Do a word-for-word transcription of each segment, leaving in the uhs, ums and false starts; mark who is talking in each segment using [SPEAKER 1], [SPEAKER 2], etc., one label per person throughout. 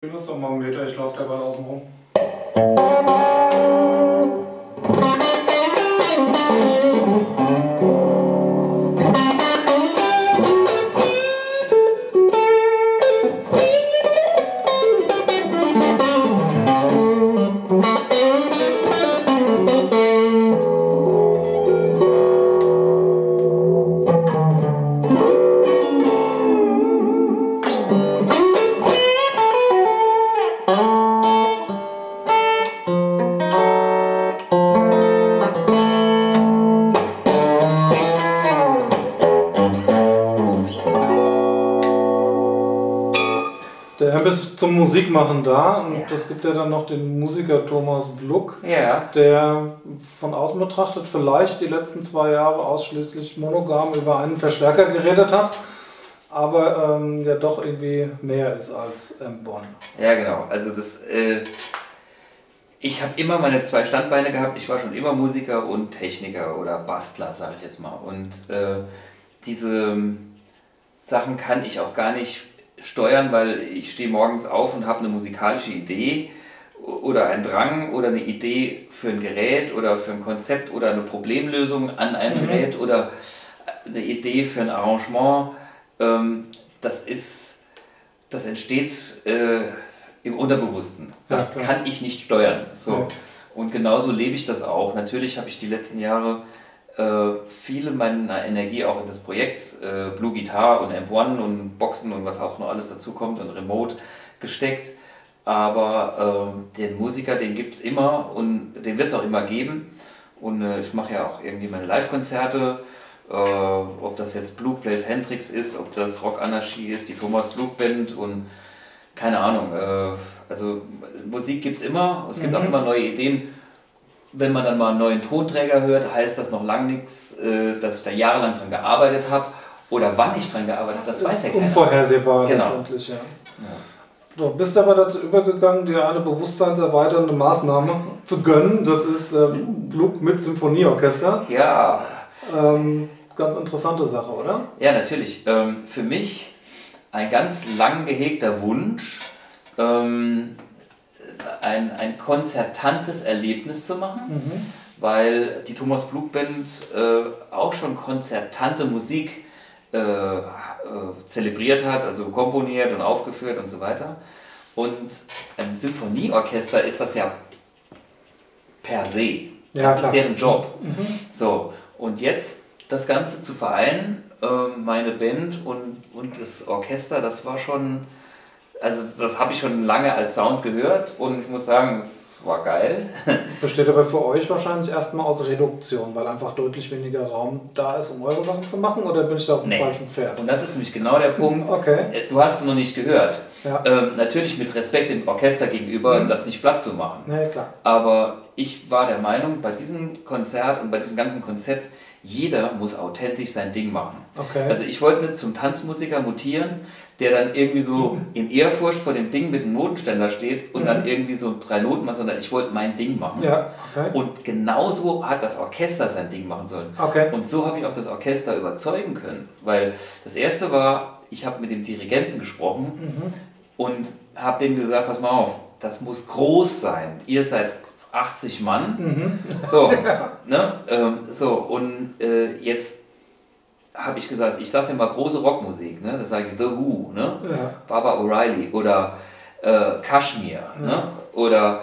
[SPEAKER 1] Lust auf mal einen Meter, ich laufe dabei außen rum. Der bist zum Musikmachen da und
[SPEAKER 2] Ja.
[SPEAKER 1] das gibt ja dann noch den Musiker Thomas Bluck,
[SPEAKER 2] Ja.
[SPEAKER 1] der von außen betrachtet vielleicht die letzten zwei Jahre ausschließlich monogam über einen Verstärker geredet hat, aber ähm, ja doch irgendwie mehr ist als Amp One.
[SPEAKER 2] Ja, genau. Also das, äh, ich habe immer meine zwei Standbeine gehabt. Ich war schon immer Musiker und Techniker oder Bastler, sage ich jetzt mal. Und äh, diese Sachen kann ich auch gar nicht steuern, weil ich stehe morgens auf und habe eine musikalische Idee oder einen Drang oder eine Idee für ein Gerät oder für ein Konzept oder eine Problemlösung an einem
[SPEAKER 1] Mhm.
[SPEAKER 2] Gerät oder eine Idee für ein Arrangement. Ähm, das ist, das entsteht äh, im Unterbewussten. Das
[SPEAKER 1] Ja, klar.
[SPEAKER 2] kann ich nicht steuern. So.
[SPEAKER 1] Ja.
[SPEAKER 2] Und genauso lebe ich das auch. Natürlich habe ich die letzten Jahre äh, viele meiner Energie auch in das Projekt äh, Blue Guitar und Amp One und Boxen und was auch noch alles dazu kommt und Remote gesteckt. Aber äh, den Musiker, den gibt es immer und den wird es auch immer geben. Und äh, ich mache ja auch irgendwie meine Live-Konzerte. Äh, ob das jetzt Blue Plays Hendrix ist, ob das Rock Anarchie ist, die Thomas Bluck Band und keine Ahnung. Äh, also Musik gibt es immer, es gibt
[SPEAKER 1] Mhm.
[SPEAKER 2] auch immer neue Ideen. Wenn man dann mal einen neuen Tonträger hört, heißt das noch lange nichts, äh, dass ich da jahrelang dran gearbeitet habe. Oder wann ich dran gearbeitet habe, das,
[SPEAKER 1] Das
[SPEAKER 2] weiß ja
[SPEAKER 1] ist
[SPEAKER 2] keiner.
[SPEAKER 1] unvorhersehbar
[SPEAKER 2] Genau.
[SPEAKER 1] letztendlich, ja. Du bist aber dazu übergegangen, dir eine bewusstseinserweiternde Maßnahme zu gönnen. Das ist äh, Bluck mit Symphonieorchester.
[SPEAKER 2] Ja,
[SPEAKER 1] Ähm, ganz interessante Sache, oder?
[SPEAKER 2] ja, natürlich. Ähm, für mich ein ganz lang gehegter Wunsch, ähm, ein, ein konzertantes Erlebnis zu machen,
[SPEAKER 1] Mhm.
[SPEAKER 2] weil die Thomas Bluck Band äh, auch schon konzertante Musik äh, äh, zelebriert hat, also komponiert und aufgeführt und so weiter. Und ein Symphonieorchester ist das ja per se.
[SPEAKER 1] Ja,
[SPEAKER 2] Das
[SPEAKER 1] klar.
[SPEAKER 2] ist deren Job.
[SPEAKER 1] Mhm.
[SPEAKER 2] So, und jetzt das Ganze zu vereinen, äh, meine Band und, und das Orchester, das war schon, also das habe ich schon lange als Sound gehört und ich muss sagen, es war geil.
[SPEAKER 1] Besteht aber für euch wahrscheinlich erstmal aus Reduktion, weil einfach deutlich weniger Raum da ist, um eure Sachen zu machen, oder bin ich da auf dem
[SPEAKER 2] Nee.
[SPEAKER 1] falschen Pferd?
[SPEAKER 2] Und das ist nämlich genau der Punkt.
[SPEAKER 1] Okay.
[SPEAKER 2] Äh, Du hast es noch nicht gehört.
[SPEAKER 1] Ja.
[SPEAKER 2] Ähm, natürlich mit Respekt dem Orchester gegenüber,
[SPEAKER 1] Mhm.
[SPEAKER 2] das nicht platt zu machen.
[SPEAKER 1] Nee, klar.
[SPEAKER 2] Aber ich war der Meinung, bei diesem Konzert und bei diesem ganzen Konzept, jeder muss authentisch sein Ding machen.
[SPEAKER 1] Okay.
[SPEAKER 2] Also ich wollte nicht zum Tanzmusiker mutieren, der dann irgendwie so in Ehrfurcht vor dem Ding mit einem Notenständer steht und
[SPEAKER 1] Mhm.
[SPEAKER 2] dann irgendwie so drei Noten macht, sondern ich wollte mein Ding machen.
[SPEAKER 1] Ja, okay.
[SPEAKER 2] Und genauso hat das Orchester sein Ding machen sollen.
[SPEAKER 1] Okay.
[SPEAKER 2] Und so habe ich auch das Orchester überzeugen können. Weil das erste war, ich habe mit dem Dirigenten gesprochen
[SPEAKER 1] Mhm.
[SPEAKER 2] und habe dem gesagt, pass mal auf, das muss groß sein. Ihr seid achtzig Mann.
[SPEAKER 1] Mhm.
[SPEAKER 2] So, ne? ähm, so und äh, jetzt habe ich gesagt, ich sage dir mal große Rockmusik, ne? Das sage ich The Who, ne?
[SPEAKER 1] Ja.
[SPEAKER 2] Barbara O'Reilly oder äh, Kashmir, ne? Oder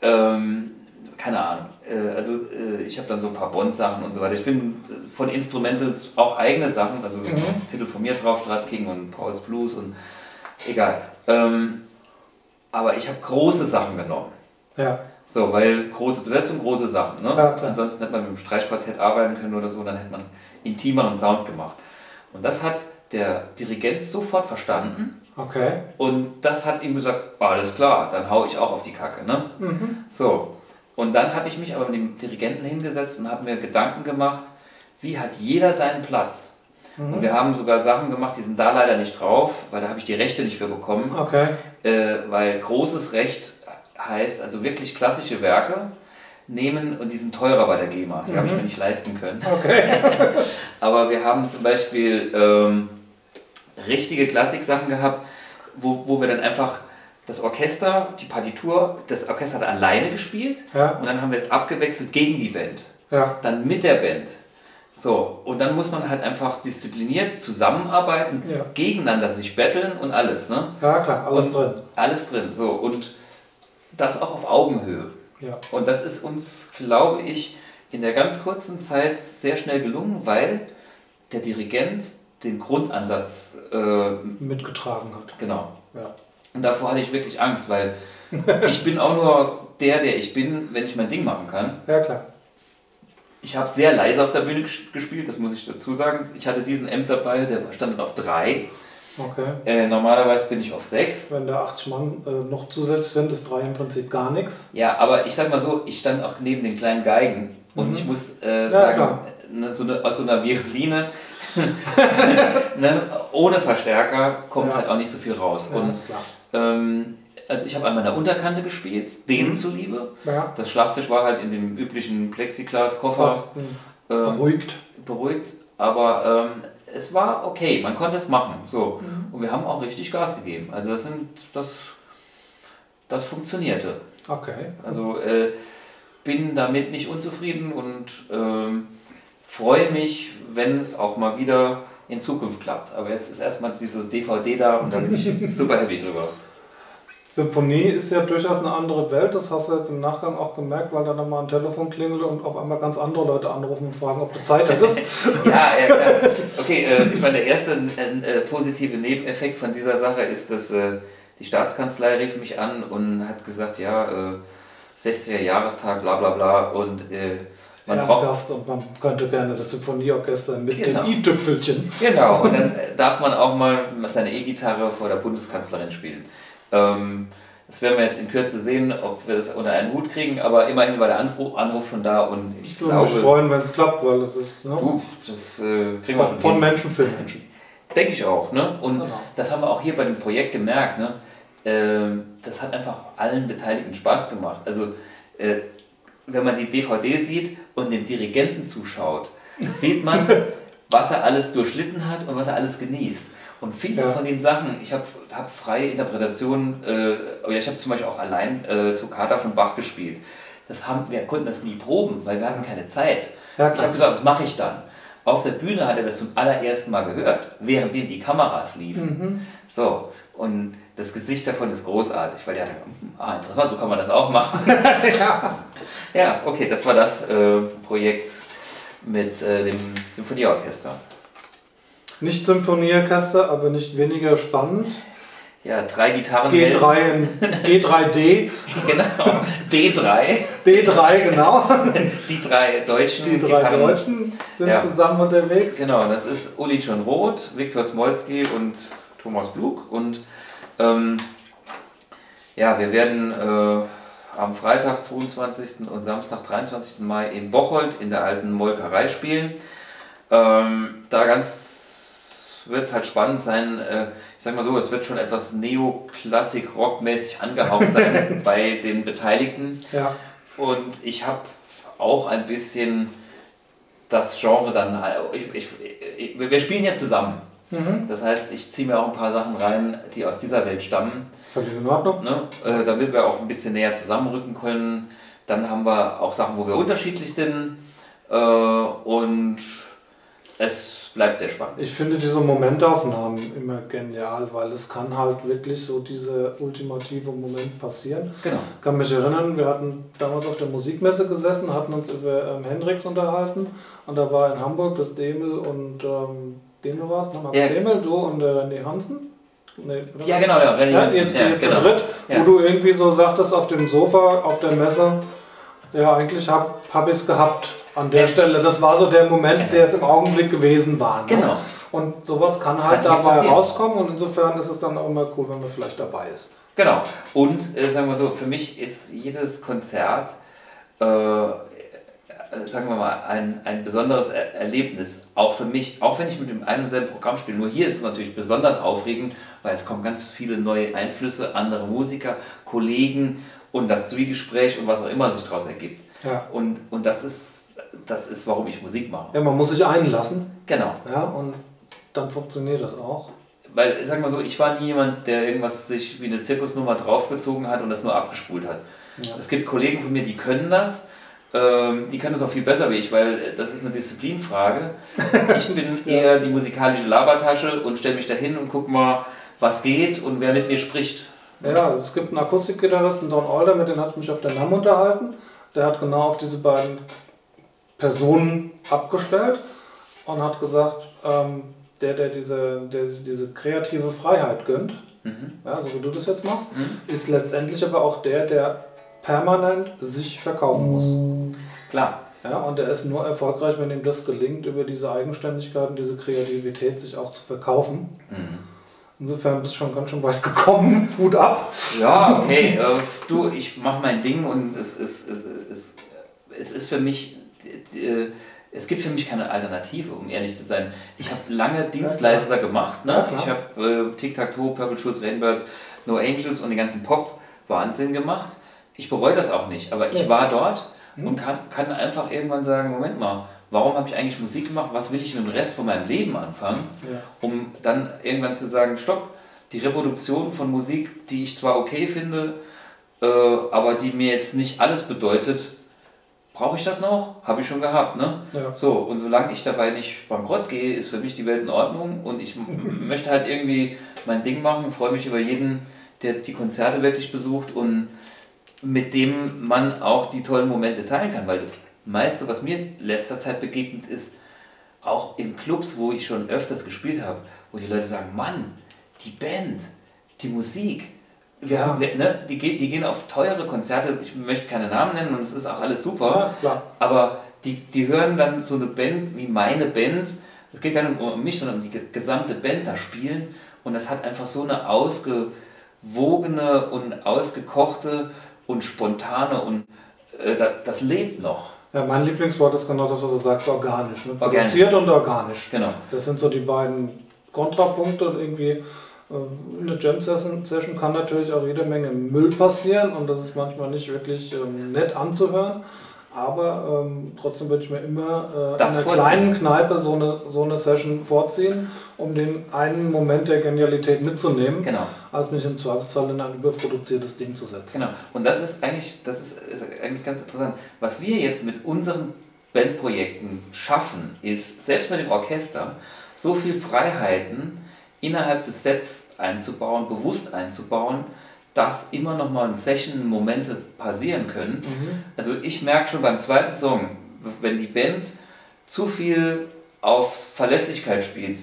[SPEAKER 2] ähm, keine Ahnung. Äh, also äh, ich habe dann so ein paar Bond-Sachen und so weiter. Ich bin äh, von Instrumentals auch eigene Sachen, also
[SPEAKER 1] Mhm.
[SPEAKER 2] Titel von mir drauf, Strat King und Paul's Blues und egal. Ähm, aber ich habe große Sachen genommen.
[SPEAKER 1] Ja.
[SPEAKER 2] So, weil große Besetzung, große Sachen. Ne?
[SPEAKER 1] Ja, klar.
[SPEAKER 2] Ansonsten hätte man mit dem Streichquartett arbeiten können oder so, dann hätte man intimeren Sound gemacht. Und das hat der Dirigent sofort verstanden
[SPEAKER 1] Okay.
[SPEAKER 2] und das hat ihm gesagt, alles klar, dann hau ich auch auf die Kacke. Ne?
[SPEAKER 1] Mhm.
[SPEAKER 2] So, und dann habe ich mich aber mit dem Dirigenten hingesetzt und habe mir Gedanken gemacht, wie hat jeder seinen Platz?
[SPEAKER 1] Mhm.
[SPEAKER 2] Und wir haben sogar Sachen gemacht, die sind da leider nicht drauf, weil da habe ich die Rechte nicht für bekommen.
[SPEAKER 1] Okay.
[SPEAKER 2] Äh, weil großes Recht heißt, also wirklich klassische Werke nehmen und die sind teurer bei der GEMA. Die habe ich mir nicht leisten können.
[SPEAKER 1] Okay.
[SPEAKER 2] Aber wir haben zum Beispiel ähm, richtige Klassiksachen gehabt, wo, wo wir dann einfach das Orchester, die Partitur, das Orchester hat alleine gespielt
[SPEAKER 1] Ja.
[SPEAKER 2] und dann haben wir es abgewechselt gegen die Band.
[SPEAKER 1] Ja.
[SPEAKER 2] Dann mit der Band. So, und dann muss man halt einfach diszipliniert zusammenarbeiten,
[SPEAKER 1] Ja.
[SPEAKER 2] gegeneinander sich betteln und alles. Ne?
[SPEAKER 1] Ja, klar, alles
[SPEAKER 2] und
[SPEAKER 1] drin.
[SPEAKER 2] Alles drin. So, und das auch auf Augenhöhe.
[SPEAKER 1] Ja.
[SPEAKER 2] Und das ist uns, glaube ich, in der ganz kurzen Zeit sehr schnell gelungen, weil der Dirigent den Grundansatz äh,
[SPEAKER 1] mitgetragen hat.
[SPEAKER 2] Genau.
[SPEAKER 1] Ja.
[SPEAKER 2] Und davor hatte ich wirklich Angst, weil ich bin auch nur der, der ich bin, wenn ich mein Ding machen kann.
[SPEAKER 1] Ja, klar.
[SPEAKER 2] Ich habe sehr leise auf der Bühne gespielt, das muss ich dazu sagen. Ich hatte diesen Amp dabei, der stand dann auf drei.
[SPEAKER 1] Okay.
[SPEAKER 2] Äh, normalerweise bin ich auf sechs.
[SPEAKER 1] Wenn da achtzig Mann äh, noch zusätzlich sind, ist drei im Prinzip gar nichts.
[SPEAKER 2] Ja, aber ich sag mal so, ich stand auch neben den kleinen Geigen. Und
[SPEAKER 1] Mhm.
[SPEAKER 2] ich muss äh,
[SPEAKER 1] Ja,
[SPEAKER 2] sagen,
[SPEAKER 1] klar.
[SPEAKER 2] ne, so eine, aus so einer Violine ne, ohne Verstärker kommt
[SPEAKER 1] Ja.
[SPEAKER 2] halt auch nicht so viel raus.
[SPEAKER 1] Ja,
[SPEAKER 2] Und
[SPEAKER 1] ist klar.
[SPEAKER 2] ähm, also ich habe an meiner Unterkante gespielt, denen
[SPEAKER 1] Mhm.
[SPEAKER 2] zuliebe.
[SPEAKER 1] Ja.
[SPEAKER 2] Das Schlagzeug war halt in dem üblichen Plexiglas-Koffer
[SPEAKER 1] Fast
[SPEAKER 2] ähm,
[SPEAKER 1] beruhigt.
[SPEAKER 2] beruhigt, aber ähm, es war okay, man konnte es machen. So. Und wir haben auch richtig Gas gegeben. Also das sind das, das funktionierte.
[SPEAKER 1] Okay.
[SPEAKER 2] Also äh, bin damit nicht unzufrieden und ähm, freue mich, wenn es auch mal wieder in Zukunft klappt. Aber jetzt ist erstmal dieses D V D da und da bin ich super happy drüber.
[SPEAKER 1] Symphonie ist ja durchaus eine andere Welt, das hast du jetzt im Nachgang auch gemerkt, weil da dann mal ein Telefon klingelt und auf einmal ganz andere Leute anrufen und fragen, ob du Zeit hättest.
[SPEAKER 2] Ja, ja, klar. Okay, äh, ich meine, der erste äh, positive Nebeneffekt von dieser Sache ist, dass äh, die Staatskanzlei rief mich an und hat gesagt, ja, äh, sechziger Jahrestag, bla bla bla und äh, man
[SPEAKER 1] Ja,
[SPEAKER 2] braucht...
[SPEAKER 1] Gast und man könnte gerne das Symphonieorchester mit
[SPEAKER 2] Genau.
[SPEAKER 1] dem i-Tüpfelchen.
[SPEAKER 2] Genau, und dann äh, darf man auch mal seine E-Gitarre vor der Bundeskanzlerin spielen. Ähm, das werden wir jetzt in Kürze sehen, ob wir das unter einen Hut kriegen, aber immerhin war der Anruf, Anruf schon da und ich,
[SPEAKER 1] Ich würde
[SPEAKER 2] glaube,
[SPEAKER 1] mich freuen, wenn es klappt, weil es ist ne?
[SPEAKER 2] du, das äh, kriegen wir
[SPEAKER 1] von,
[SPEAKER 2] schon
[SPEAKER 1] von
[SPEAKER 2] hin.
[SPEAKER 1] Menschen für Menschen.
[SPEAKER 2] Denke ich auch, ne? Und
[SPEAKER 1] Genau.
[SPEAKER 2] das haben wir auch hier bei dem Projekt gemerkt, ne? Ähm, das hat einfach allen Beteiligten Spaß gemacht. Also äh, wenn man die D V D sieht und dem Dirigenten zuschaut, sieht man, was er alles durchlitten hat und was er alles genießt. Und viele
[SPEAKER 1] Ja.
[SPEAKER 2] von den Sachen, ich habe hab freie Interpretationen, äh, ich habe zum Beispiel auch allein äh, Toccata von Bach gespielt. Das haben, wir konnten das nie proben, weil wir hatten keine Zeit.
[SPEAKER 1] Ja,
[SPEAKER 2] Ich
[SPEAKER 1] klar.
[SPEAKER 2] habe gesagt, das mache ich dann. Auf der Bühne hat er das zum allerersten Mal gehört, währenddem die Kameras liefen.
[SPEAKER 1] Mhm.
[SPEAKER 2] So, und das Gesicht davon ist großartig, weil der hat hm, ah, interessant, so kann man das auch machen.
[SPEAKER 1] ja.
[SPEAKER 2] Ja, okay, das war das äh, Projekt mit äh, dem Symphonieorchester.
[SPEAKER 1] Nicht Symphonieorchester, aber nicht weniger spannend.
[SPEAKER 2] Ja, drei Gitarren.
[SPEAKER 1] G drei, in- G drei D.
[SPEAKER 2] Genau, D drei.
[SPEAKER 1] D drei, genau.
[SPEAKER 2] Die drei deutschen
[SPEAKER 1] Die drei
[SPEAKER 2] Gitarren.
[SPEAKER 1] Deutschen sind
[SPEAKER 2] Ja.
[SPEAKER 1] zusammen unterwegs.
[SPEAKER 2] Genau, das ist Uli John Roth, Viktor Smolski und Thomas Blug. Und ähm, ja, wir werden äh, am Freitag, zweiundzwanzigsten und Samstag, dreiundzwanzigsten Mai in Bocholt in der alten Molkerei spielen. Ähm, da ganz wird es halt spannend sein. Äh, ich sag mal so, es wird schon etwas Neoklassik-Rock-mäßig angehaucht sein bei den Beteiligten.
[SPEAKER 1] Ja.
[SPEAKER 2] Und ich habe auch ein bisschen das Genre dann, ich, ich, ich, wir spielen ja zusammen.
[SPEAKER 1] Mhm.
[SPEAKER 2] Das heißt, ich ziehe mir auch ein paar Sachen rein, die aus dieser Welt stammen,
[SPEAKER 1] Völlig in Ordnung.
[SPEAKER 2] ne? äh, damit wir auch ein bisschen näher zusammenrücken können. Dann haben wir auch Sachen, wo wir unterschiedlich sind äh, und es bleibt sehr spannend.
[SPEAKER 1] Ich finde diese Momentaufnahmen immer genial, weil es kann halt wirklich so dieser ultimative Moment passieren.
[SPEAKER 2] Genau.
[SPEAKER 1] Ich kann mich erinnern, wir hatten damals auf der Musikmesse gesessen, hatten uns über ähm, Hendrix unterhalten und da war in Hamburg das Demel und ähm, Demel war es, ne? Max
[SPEAKER 2] Ja.
[SPEAKER 1] Demel, du und der René Hansen. Nee, oder?
[SPEAKER 2] Ja, genau, ja, René
[SPEAKER 1] Ja,
[SPEAKER 2] Hansen,
[SPEAKER 1] ihr,
[SPEAKER 2] ja,
[SPEAKER 1] ihr zu
[SPEAKER 2] genau.
[SPEAKER 1] dritt,
[SPEAKER 2] Ja.
[SPEAKER 1] wo du irgendwie so sagtest auf dem Sofa, auf der Messe, ja, eigentlich habe hab ich es gehabt an der
[SPEAKER 2] Ja.
[SPEAKER 1] Stelle. Das war so der Moment, der es im Augenblick gewesen war. Ne?
[SPEAKER 2] Genau.
[SPEAKER 1] Und sowas kann halt
[SPEAKER 2] Kann hier
[SPEAKER 1] dabei
[SPEAKER 2] passieren.
[SPEAKER 1] rauskommen und insofern ist es dann auch immer cool, wenn man vielleicht dabei ist.
[SPEAKER 2] Genau. Und äh, sagen wir so, für mich ist jedes Konzert, äh, äh, sagen wir mal, ein, ein besonderes er Erlebnis. Auch für mich, auch wenn ich mit dem einen und selben Programm spiele. Nur hier ist es natürlich besonders aufregend, weil es kommen ganz viele neue Einflüsse, andere Musiker, Kollegen und das Zwiegespräch und was auch immer sich daraus ergibt.
[SPEAKER 1] Ja.
[SPEAKER 2] Und, und das ist, das ist, warum ich Musik mache.
[SPEAKER 1] Ja, man muss sich einlassen,
[SPEAKER 2] Genau.
[SPEAKER 1] ja, und dann funktioniert das auch.
[SPEAKER 2] weil, sag mal so, ich war nie jemand, der irgendwas sich wie eine Zirkusnummer draufgezogen hat und das nur abgespult hat. Ja. Es gibt Kollegen von mir, die können das. Die können das auch viel besser wie ich, weil das ist eine Disziplinfrage. Ich bin eher die musikalische Labertasche und stelle mich dahin und guck mal, was geht und wer mit mir spricht.
[SPEAKER 1] Ja, es gibt einen Akustikgitarristen, Don Alder, mit dem hatte ich mich auf der NAMM unterhalten. Der hat genau auf diese beiden Personen abgestellt und hat gesagt, ähm, der, der diese, der diese kreative Freiheit gönnt, mhm. ja, so wie du das jetzt machst, mhm. ist letztendlich aber auch der, der permanent sich verkaufen muss.
[SPEAKER 2] Klar.
[SPEAKER 1] Ja, und er ist nur erfolgreich, wenn ihm das gelingt, über diese Eigenständigkeit und diese Kreativität sich auch zu verkaufen. Mhm. Insofern bist du schon ganz schön weit gekommen. Hut ab.
[SPEAKER 2] Ja, okay. Äh, du, ich mache mein Ding und es ist, es, es, es ist für mich, äh, es gibt für mich keine Alternative, um ehrlich zu sein. Ich habe lange Dienstleister ja, gemacht. Ne? Ja, ich habe äh, Tic-Tac-Toe, Purple Schulz, Rainbirds, No Angels und den ganzen Pop-Wahnsinn gemacht. Ich bereue das auch nicht, aber ich war dort und kann, kann einfach irgendwann sagen, Moment mal, warum habe ich eigentlich Musik gemacht, was will ich mit dem Rest von meinem Leben anfangen, ja. um dann irgendwann zu sagen, stopp, die Reproduktion von Musik, die ich zwar okay finde, äh, aber die mir jetzt nicht alles bedeutet, brauche ich das noch? Habe ich schon gehabt, ne? Ja. So, und solange ich dabei nicht bankrott gehe, ist für mich die Welt in Ordnung und ich möchte halt irgendwie mein Ding machen, freue mich über jeden, der die Konzerte wirklich besucht und mit dem man auch die tollen Momente teilen kann, weil das meiste, was mir in letzter Zeit begegnet ist, auch in Clubs, wo ich schon öfters gespielt habe, wo die Leute sagen, Mann, die Band, die Musik, wir ja. haben, wir, ne, die, die gehen auf teure Konzerte, ich möchte keine Namen nennen und es ist auch alles super, ja, klar. aber die, die hören dann so eine Band wie meine Band, es geht gar nicht um mich, sondern um die gesamte Band da spielen und das hat einfach so eine ausgewogene und ausgekochte und spontane und äh, das, das lebt noch.
[SPEAKER 1] Ja, mein Lieblingswort ist genau das, was du sagst, organisch. Ne? Produziert und organisch.
[SPEAKER 2] Genau.
[SPEAKER 1] Das sind so die beiden Kontrapunkte und irgendwie äh, eine Jam-Session kann natürlich auch jede Menge Müll passieren und das ist manchmal nicht wirklich ähm, nett anzuhören. Aber ähm, trotzdem würde ich mir immer äh, in einer vorziehen. kleinen Kneipe so eine, so eine Session vorziehen, um den einen Moment der Genialität mitzunehmen,
[SPEAKER 2] genau.
[SPEAKER 1] als mich im Zweifelsfall in ein überproduziertes Ding zu setzen.
[SPEAKER 2] Genau. Und das ist eigentlich, das ist, ist eigentlich ganz interessant. Was wir jetzt mit unseren Bandprojekten schaffen, ist, selbst mit dem Orchester, so viel Freiheiten innerhalb des Sets einzubauen, bewusst einzubauen, dass immer noch mal in Session Momente passieren können. Mhm. Also ich merke schon beim zweiten Song, wenn die Band zu viel auf Verlässlichkeit spielt,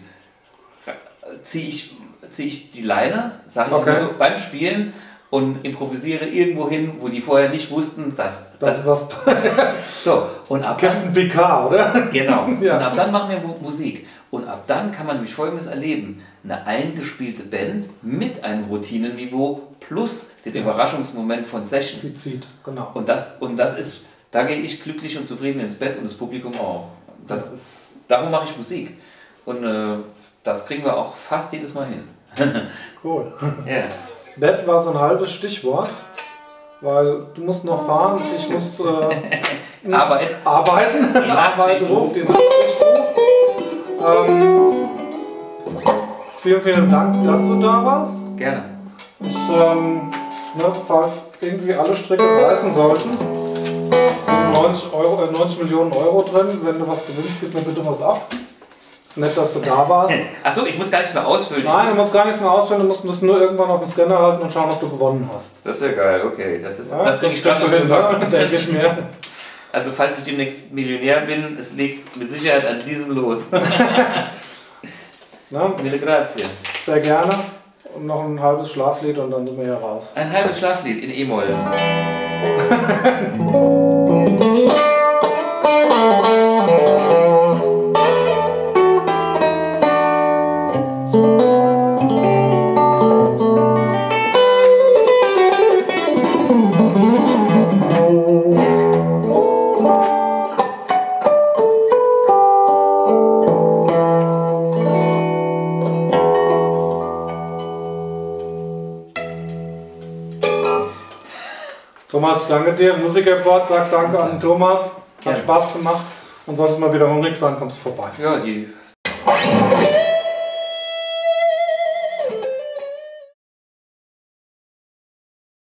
[SPEAKER 2] ziehe ich, zieh ich die Leine, sage ich okay. immer so, beim Spielen und improvisiere irgendwo hin, wo die vorher nicht wussten, dass
[SPEAKER 1] das was.
[SPEAKER 2] So, und ab
[SPEAKER 1] Captain Picard, oder?
[SPEAKER 2] Genau. Ja. Und ab dann machen wir Musik. Und ab dann kann man nämlich Folgendes erleben. Eine eingespielte Band mit einem Routinenniveau plus den ja. Überraschungsmoment von Session.
[SPEAKER 1] Die zieht, genau.
[SPEAKER 2] Und das, und das ist, da gehe ich glücklich und zufrieden ins Bett und das Publikum auch. Das ja. ist, darum mache ich Musik. Und äh, das kriegen wir auch fast jedes Mal hin.
[SPEAKER 1] Cool.
[SPEAKER 2] Yeah.
[SPEAKER 1] Bett war so ein halbes Stichwort, weil du musst noch fahren, ich muss äh,
[SPEAKER 2] Arbeit.
[SPEAKER 1] arbeiten.
[SPEAKER 2] Den Nachrichtruf.
[SPEAKER 1] Den Nachrichtruf. Ähm, vielen, vielen Dank, dass du da warst.
[SPEAKER 2] Gerne.
[SPEAKER 1] Ich, ähm, ne, falls irgendwie alle Stricke reißen sollten, sind neunzig, Euro, äh, neunzig Millionen Euro drin. Wenn du was gewinnst, gib mir bitte was ab. Nett, dass du da warst.
[SPEAKER 2] Achso, ich muss gar nichts mehr ausfüllen.
[SPEAKER 1] Nein, du musst gar nichts mehr ausfüllen, du musst, musst nur irgendwann auf den Scanner halten und schauen, ob du gewonnen hast.
[SPEAKER 2] Das ist ja geil, okay. Das, ist,
[SPEAKER 1] ja,
[SPEAKER 2] das krieg ich
[SPEAKER 1] gerade so hin, ne? Denke ich mir.
[SPEAKER 2] Also falls ich demnächst Millionär bin, es liegt mit Sicherheit an diesem Los. Mille grazie.
[SPEAKER 1] Sehr gerne. Und noch ein halbes Schlaflied und dann sind wir hier raus.
[SPEAKER 2] Ein halbes Schlaflied in E-Moll.
[SPEAKER 1] Thomas, ich danke dir. Musikerboard sagt danke an Thomas. Hat
[SPEAKER 2] ja.
[SPEAKER 1] Spaß gemacht. Und solltest du mal wieder hungrig sein, kommst du vorbei.
[SPEAKER 2] Ja, die.